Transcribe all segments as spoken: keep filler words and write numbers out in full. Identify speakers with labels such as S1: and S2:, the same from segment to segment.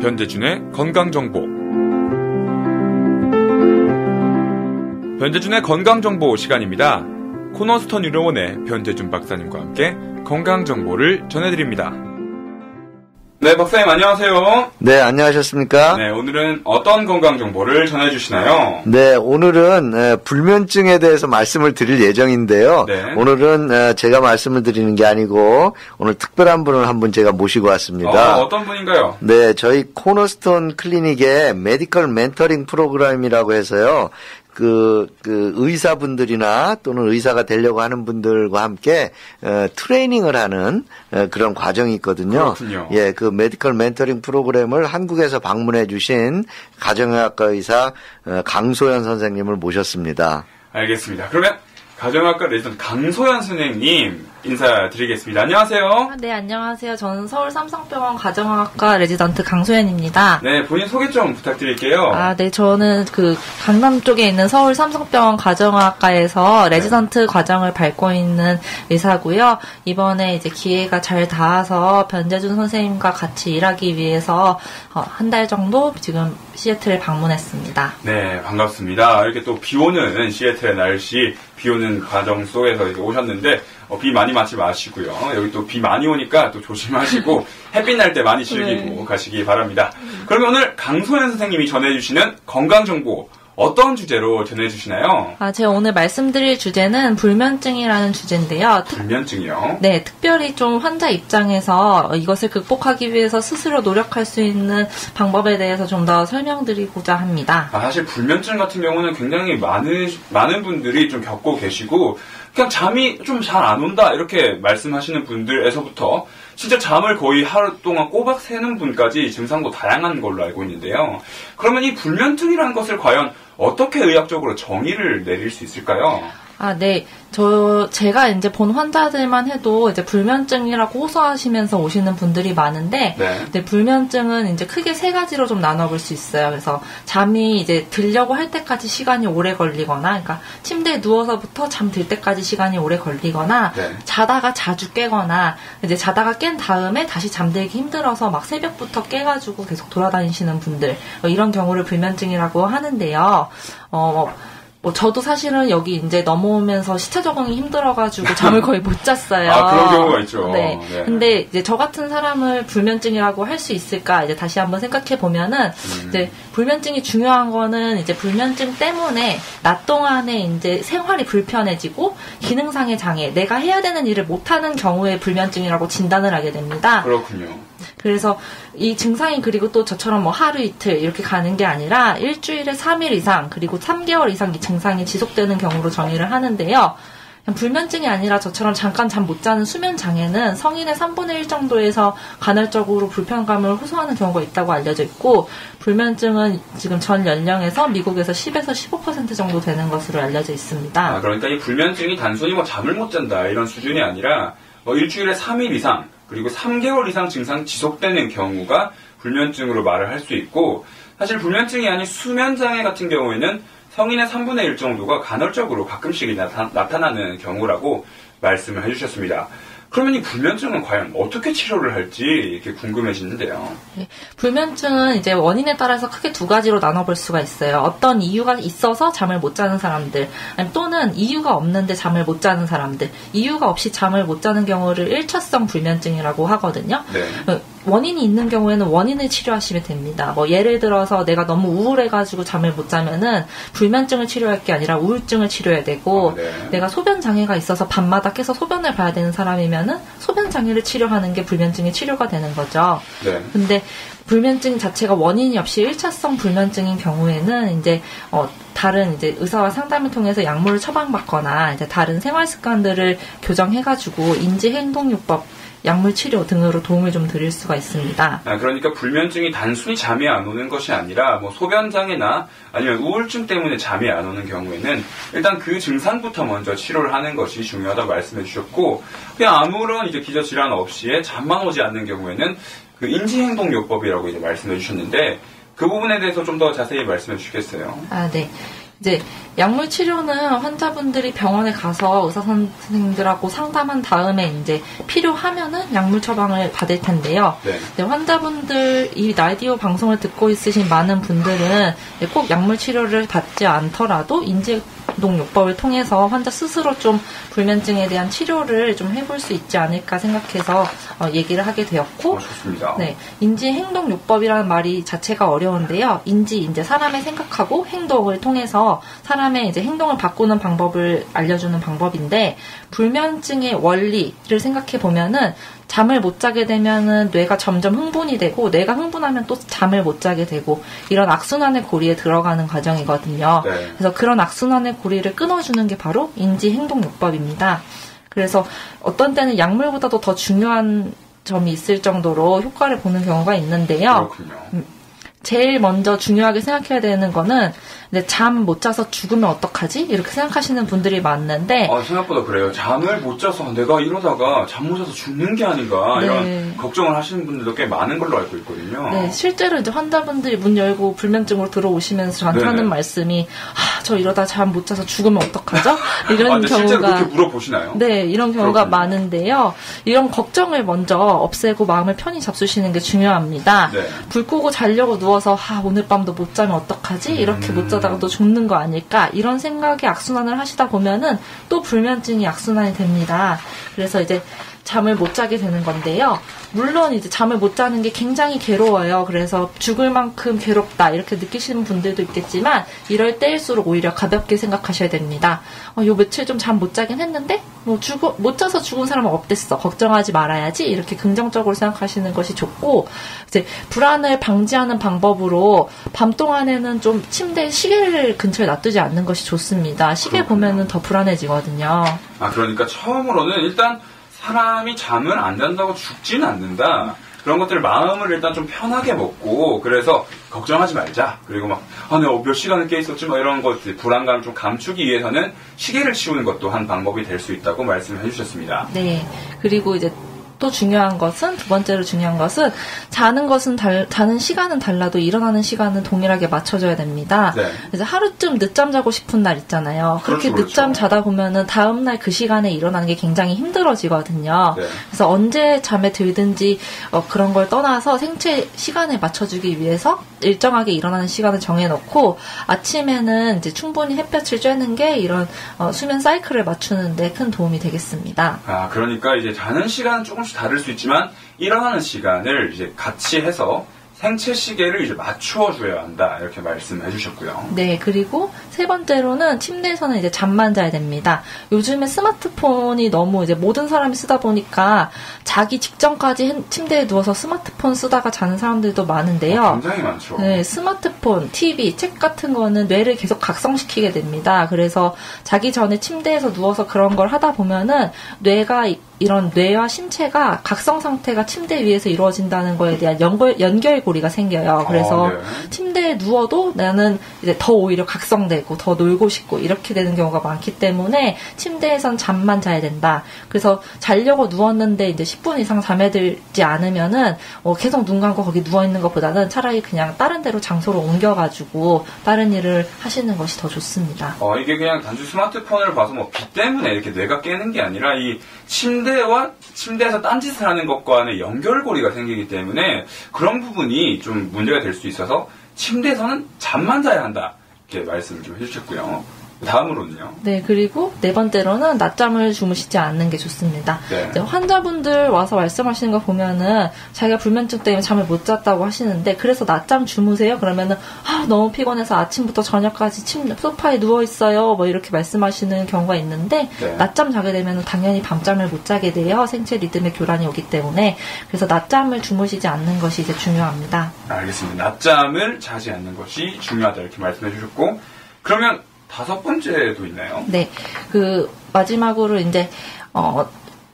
S1: 변재준의 건강정보. 변재준의 건강정보 시간입니다. 코너스턴 의료원의 변재준 박사님과 함께 건강정보를 전해드립니다. 네, 박사님 안녕하세요.
S2: 네, 안녕하셨습니까?
S1: 네, 오늘은 어떤 건강정보를 전해주시나요?
S2: 네, 오늘은 불면증에 대해서 말씀을 드릴 예정인데요.
S1: 네.
S2: 오늘은 제가 말씀을 드리는 게 아니고 오늘 특별한 분을 한 분 제가 모시고 왔습니다.
S1: 어, 어떤 분인가요?
S2: 네, 저희 코너스톤 클리닉의 메디컬 멘터링 프로그램이라고 해서요. 그, 그, 의사분들이나 또는 의사가 되려고 하는 분들과 함께, 어, 트레이닝을 하는, 어, 그런 과정이 있거든요.
S1: 그렇군요.
S2: 예, 그 메디컬 멘터링 프로그램을 한국에서 방문해 주신 가정의학과 의사, 어, 강소연 선생님을 모셨습니다.
S1: 알겠습니다. 그러면 가정의학과 레지던트 강소연 선생님 인사드리겠습니다. 안녕하세요.
S3: 네, 안녕하세요. 저는 서울 삼성병원 가정의학과 레지던트 강소연입니다.
S1: 네, 본인 소개 좀 부탁드릴게요.
S3: 아, 네, 저는 그 강남 쪽에 있는 서울 삼성병원 가정의학과에서 레지던트 네. 과정을 밟고 있는 의사고요. 이번에 이제 기회가 잘 닿아서 변재준 선생님과 같이 일하기 위해서 한 달 정도 지금 시애틀에 방문했습니다.
S1: 네, 반갑습니다. 이렇게 또 비 오는 시애틀의 날씨, 비 오는 과정 속에서 이렇게 오셨는데 어, 비 많이 맞지 마시고요. 여기 또 비 많이 오니까 또 조심하시고 햇빛 날 때 많이 즐기고 네. 가시기 바랍니다. 그러면 오늘 강소연 선생님이 전해주시는 건강정보 어떤 주제로 전해주시나요?
S3: 아, 제가 오늘 말씀드릴 주제는 불면증이라는 주제인데요. 특,
S1: 불면증이요?
S3: 네, 특별히 좀 환자 입장에서 이것을 극복하기 위해서 스스로 노력할 수 있는 방법에 대해서 좀 더 설명드리고자 합니다.
S1: 아, 사실 불면증 같은 경우는 굉장히 많은, 많은 분들이 좀 겪고 계시고 그냥 잠이 좀 잘 안 온다 이렇게 말씀하시는 분들에서부터 진짜 잠을 거의 하루 동안 꼬박 새는 분까지 증상도 다양한 걸로 알고 있는데요. 그러면 이 불면증이라는 것을 과연 어떻게 의학적으로 정의를 내릴 수 있을까요?
S3: 아, 네. 저, 제가 이제 본 환자들만 해도 이제 불면증이라고 호소하시면서 오시는 분들이 많은데,
S1: 네.
S3: 근데 불면증은 이제 크게 세 가지로 좀 나눠볼 수 있어요. 그래서 잠이 이제 들려고 할 때까지 시간이 오래 걸리거나, 그러니까 침대에 누워서부터 잠 들 때까지 시간이 오래 걸리거나,
S1: 네.
S3: 자다가 자주 깨거나, 이제 자다가 깬 다음에 다시 잠들기 힘들어서 막 새벽부터 깨가지고 계속 돌아다니시는 분들, 이런 경우를 불면증이라고 하는데요. 어, 뭐 저도 사실은 여기 이제 넘어오면서 시차 적응이 힘들어가지고 잠을 거의 못 잤어요.
S1: 아, 그런 경우가 있죠.
S3: 네.
S1: 네.
S3: 근데 이제 저 같은 사람을 불면증이라고 할 수 있을까? 이제 다시 한번 생각해 보면은 음. 이제 불면증이 중요한 거는 이제 불면증 때문에 낮 동안에 이제 생활이 불편해지고 기능상의 장애, 내가 해야 되는 일을 못하는 경우에 불면증이라고 진단을 하게 됩니다.
S1: 그렇군요.
S3: 그래서 이 증상이 그리고 또 저처럼 뭐 하루 이틀 이렇게 가는 게 아니라 일주일에 삼 일 이상 그리고 삼 개월 이상 이 증상이 지속되는 경우로 정의를 하는데요. 불면증이 아니라 저처럼 잠깐 잠 못 자는 수면 장애는 성인의 삼분의 일 정도에서 간헐적으로 불편감을 호소하는 경우가 있다고 알려져 있고, 불면증은 지금 전 연령에서 미국에서 십에서 십오 퍼센트 정도 되는 것으로 알려져 있습니다.
S1: 아, 그러니까 이 불면증이 단순히 뭐 잠을 못 잔다 이런 수준이 아니라 뭐 일주일에 삼 일 이상 그리고 삼 개월 이상 증상이 지속되는 경우가 불면증으로 말을 할 수 있고, 사실 불면증이 아닌 수면장애 같은 경우에는 성인의 삼분의 일 정도가 간헐적으로 가끔씩 나타, 나타나는 경우라고 말씀을 해주셨습니다. 그러면 이 불면증은 과연 어떻게 치료를 할지 이렇게 궁금해지는데요.
S3: 네, 불면증은 이제 원인에 따라서 크게 두 가지로 나눠볼 수가 있어요. 어떤 이유가 있어서 잠을 못 자는 사람들, 아니면 또는 이유가 없는데 잠을 못 자는 사람들, 이유가 없이 잠을 못 자는 경우를 일차성 불면증이라고 하거든요.
S1: 네.
S3: 원인이 있는 경우에는 원인을 치료하시면 됩니다. 뭐 예를 들어서 내가 너무 우울해가지고 잠을 못 자면은 불면증을 치료할 게 아니라 우울증을 치료해야 되고,
S1: 아, 네.
S3: 내가 소변 장애가 있어서 밤마다 깨서 소변을 봐야 되는 사람이면은 소변 장애를 치료하는 게 불면증의 치료가 되는 거죠.
S1: 네.
S3: 근데 불면증 자체가 원인이 없이 일차성 불면증인 경우에는 이제 어 다른 이제 의사와 상담을 통해서 약물을 처방받거나 이제 다른 생활 습관들을 교정해가지고 인지 행동요법, 약물 치료 등으로 도움을 좀 드릴 수가 있습니다.
S1: 아, 그러니까 불면증이 단순히 잠이 안 오는 것이 아니라 뭐 소변 장애나 아니면 우울증 때문에 잠이 안 오는 경우에는 일단 그 증상부터 먼저 치료를 하는 것이 중요하다고 말씀해 주셨고, 그냥 아무런 이제 기저 질환 없이에 잠만 오지 않는 경우에는 그 인지행동요법이라고 이제 말씀해 주셨는데, 그 부분에 대해서 좀 더 자세히 말씀해 주시겠어요?
S3: 아, 네. 이제 약물 치료는 환자분들이 병원에 가서 의사 선생님들하고 상담한 다음에 이제 필요하면은 약물 처방을 받을 텐데요.
S1: 네.
S3: 네, 환자분들 이 라디오 방송을 듣고 있으신 많은 분들은 꼭 약물 치료를 받지 않더라도 인지행동요법을 통해서 환자 스스로 좀 불면증에 대한 치료를 좀 해볼 수 있지 않을까 생각해서 어, 얘기를 하게 되었고,
S1: 어, 좋습니다.
S3: 네, 인지행동요법이라는 말이 자체가 어려운데요. 인지 이제 사람의 생각하고 행동을 통해서 사람의 이제 행동을 바꾸는 방법을 알려주는 방법인데, 불면증의 원리를 생각해 보면은 잠을 못 자게 되면은 뇌가 점점 흥분이 되고, 뇌가 흥분하면 또 잠을 못 자게 되고, 이런 악순환의 고리에 들어가는 과정이거든요.
S1: 네.
S3: 그래서 그런 악순환의 고리를 끊어주는 게 바로 인지행동요법입니다. 그래서 어떤 때는 약물보다도 더 중요한 점이 있을 정도로 효과를 보는 경우가 있는데요.
S1: 그렇군요.
S3: 음, 제일 먼저 중요하게 생각해야 되는 거는 잠 못 자서 죽으면 어떡하지? 이렇게 생각하시는 분들이 많은데,
S1: 아, 생각보다 그래요. 잠을 못 자서 내가 이러다가 잠 못 자서 죽는 게 아닌가,
S3: 네.
S1: 이런 걱정을 하시는 분들도 꽤 많은 걸로 알고 있거든요.
S3: 네, 실제로 이제 환자분들이 문 열고 불면증으로 들어오시면서 저한테
S1: 네네.
S3: 하는 말씀이, 아, 저 이러다 잠 못 자서 죽으면 어떡하죠? 이런
S1: 아, 근데 실제로
S3: 경우가.
S1: 그렇게 물어보시나요?
S3: 네, 이런 경우가
S1: 그렇군요.
S3: 많은데요. 이런 걱정을 먼저 없애고 마음을 편히 잡수시는 게 중요합니다.
S1: 네.
S3: 불 끄고 자려고 누워서, 아, 오늘 밤도 못 자면 어떡하지? 이렇게
S1: 음.
S3: 못 자다가 또 죽는 거 아닐까? 이런 생각에 악순환을 하시다 보면은 또 불면증이 악순환이 됩니다. 그래서 이제 잠을 못 자게 되는 건데요. 물론 이제 잠을 못 자는 게 굉장히 괴로워요. 그래서 죽을 만큼 괴롭다 이렇게 느끼시는 분들도 있겠지만, 이럴 때일수록 오히려 가볍게 생각하셔야 됩니다. 어, 요 며칠 좀 잠 못 자긴 했는데 뭐 죽어, 못 자서 죽은 사람은 없댔어. 걱정하지 말아야지. 이렇게 긍정적으로 생각하시는 것이 좋고, 이제 불안을 방지하는 방법으로 밤 동안에는 좀 침대에 시계를 근처에 놔두지 않는 것이 좋습니다. 시계
S1: 그렇군요.
S3: 보면은 더 불안해지거든요.
S1: 아, 그러니까 처음으로는 일단 사람이 잠을 안 잔다고 죽지는 않는다. 그런 것들 마음을 일단 좀 편하게 먹고, 그래서 걱정하지 말자. 그리고 막, 아, 내가 몇 시간을 깨 있었지? 뭐 이런 것들, 불안감을 좀 감추기 위해서는 시계를 치우는 것도 한 방법이 될 수 있다고 말씀을 해주셨습니다.
S3: 네. 그리고 이제 또 중요한 것은, 두 번째로 중요한 것은, 자는 것은 달, 자는 시간은 달라도 일어나는 시간은 동일하게 맞춰줘야 됩니다.
S1: 네.
S3: 그래서 하루쯤 늦잠 자고 싶은 날 있잖아요. 그렇게
S1: 그렇죠,
S3: 늦잠
S1: 그렇죠.
S3: 자다 보면은 다음날 그 시간에 일어나는 게 굉장히 힘들어지거든요.
S1: 네.
S3: 그래서 언제 잠에 들든지 어, 그런 걸 떠나서 생체 시간에 맞춰주기 위해서 일정하게 일어나는 시간을 정해놓고, 아침에는 이제 충분히 햇볕을 쬐는 게 이런 어, 수면 사이클을 맞추는데 큰 도움이 되겠습니다.
S1: 아, 그러니까 이제 자는 시간은 조금씩 다를 수 있지만, 일어나는 시간을 이제 같이 해서 생체 시계를 이제 맞추어 줘야 한다. 이렇게 말씀해 주셨고요.
S3: 네, 그리고 세 번째로는 침대에서는 이제 잠만 자야 됩니다. 요즘에 스마트폰이 너무 이제 모든 사람이 쓰다 보니까 자기 직전까지 침대에 누워서 스마트폰 쓰다가 자는 사람들도 많은데요.
S1: 어, 굉장히 많죠.
S3: 네, 스마트폰, 티비, 책 같은 거는 뇌를 계속 각성시키게 됩니다. 그래서 자기 전에 침대에서 누워서 그런 걸 하다 보면은 뇌가 이런 뇌와 신체가 각성 상태가 침대 위에서 이루어진다는 거에 대한 연결, 연결고리가 생겨요. 그래서
S1: 아, 네.
S3: 침대에 누워도 나는 이제 더 오히려 각성되고 더 놀고 싶고 이렇게 되는 경우가 많기 때문에 침대에선 잠만 자야 된다. 그래서 자려고 누웠는데 이제 십 분 이상 잠에 들지 않으면은 어, 계속 눈 감고 거기 누워있는 것보다는 차라리 그냥 다른 데로 장소로 옮겨가지고 다른 일을 하시는 것이 더 좋습니다.
S1: 어, 이게 그냥 단순히 스마트폰을 봐서 뭐 비 때문에 이렇게 뇌가 깨는 게 아니라, 이 침대와 침대에서 딴짓을 하는 것과의 연결고리가 생기기 때문에 그런 부분이 좀 문제가 될 수 있어서 침대에서는 잠만 자야 한다. 이렇게 말씀을 좀 해주셨고요. 다음으로는요.
S3: 네, 그리고 네 번째로는 낮잠을 주무시지 않는 게 좋습니다.
S1: 네.
S3: 이제 환자분들 와서 말씀하시는 거 보면은 자기가 불면증 때문에 잠을 못 잤다고 하시는데, 그래서 낮잠 주무세요? 그러면은 아, 너무 피곤해서 아침부터 저녁까지 침, 소파에 누워 있어요. 뭐 이렇게 말씀하시는 경우가 있는데,
S1: 네.
S3: 낮잠 자게 되면은 당연히 밤잠을 못 자게 돼요. 생체 리듬의 교란이 오기 때문에. 그래서 낮잠을 주무시지 않는 것이 이제 중요합니다.
S1: 알겠습니다. 낮잠을 자지 않는 것이 중요하다. 이렇게 말씀해 주셨고, 그러면 다섯 번째도 있나요?
S3: 네, 그 마지막으로 이제 어,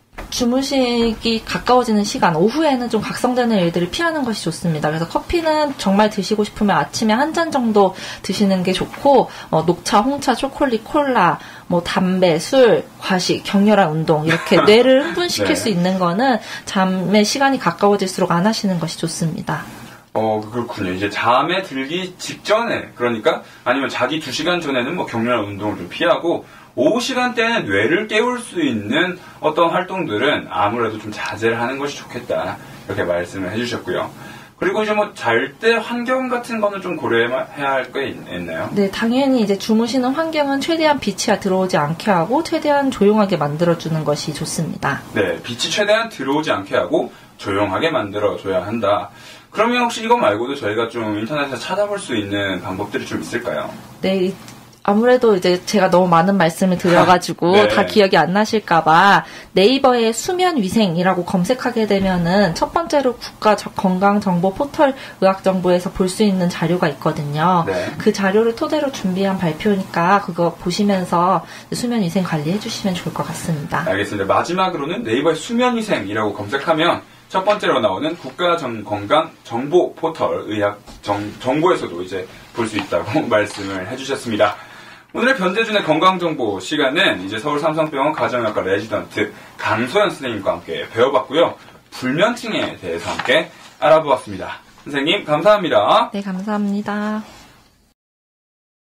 S3: 주무시기 가까워지는 시간, 오후에는 좀 각성되는 일들을 피하는 것이 좋습니다. 그래서 커피는 정말 드시고 싶으면 아침에 한 잔 정도 드시는 게 좋고, 어, 녹차, 홍차, 초콜릿, 콜라, 뭐 담배, 술, 과식, 격렬한 운동 이렇게 뇌를 흥분시킬
S1: 네.
S3: 수 있는 거는 잠의 시간이 가까워질수록 안 하시는 것이 좋습니다.
S1: 어, 그렇군요. 이제 잠에 들기 직전에, 그러니까 아니면 자기 두 시간 전에는 뭐 격렬한 운동을 좀 피하고, 오후 시간대에는 뇌를 깨울 수 있는 어떤 활동들은 아무래도 좀 자제를 하는 것이 좋겠다. 이렇게 말씀을 해주셨고요. 그리고 이제 뭐 잘 때 환경 같은 거는 좀 고려해야 할 게 있나요?
S3: 네, 당연히 이제 주무시는 환경은 최대한 빛이 들어오지 않게 하고 최대한 조용하게 만들어주는 것이 좋습니다.
S1: 네, 빛이 최대한 들어오지 않게 하고 조용하게 만들어줘야 한다. 그러면 혹시 이거 말고도 저희가 좀 인터넷에서 찾아볼 수 있는 방법들이 좀 있을까요?
S3: 네, 아무래도 이제 제가 너무 많은 말씀을 드려가지고
S1: 네.
S3: 다 기억이 안 나실까봐 네이버에 수면위생이라고 검색하게 되면은 첫 번째로 국가 건강정보 포털 의학정보에서 볼 수 있는 자료가 있거든요.
S1: 네.
S3: 그 자료를 토대로 준비한 발표니까 그거 보시면서 수면위생 관리해 주시면 좋을 것 같습니다.
S1: 알겠습니다. 마지막으로는 네이버에 수면위생이라고 검색하면 첫 번째로 나오는 국가건강정보 포털 의학 정, 정보에서도 이제 볼 수 있다고 말씀을 해주셨습니다. 오늘의 변재준의 건강정보 시간은 이제 서울 삼성병원 가정의학과 레지던트 강소연 선생님과 함께 배워봤고요. 불면증에 대해서 함께 알아보았습니다. 선생님 감사합니다.
S3: 네, 감사합니다.